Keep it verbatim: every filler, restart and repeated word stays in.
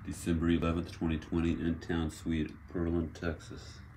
December eleventh, twenty twenty, in Town Suite, Pearland, Texas.